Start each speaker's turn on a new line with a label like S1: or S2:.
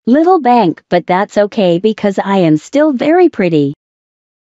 S1: Little bank, but that's okay because I am still very pretty.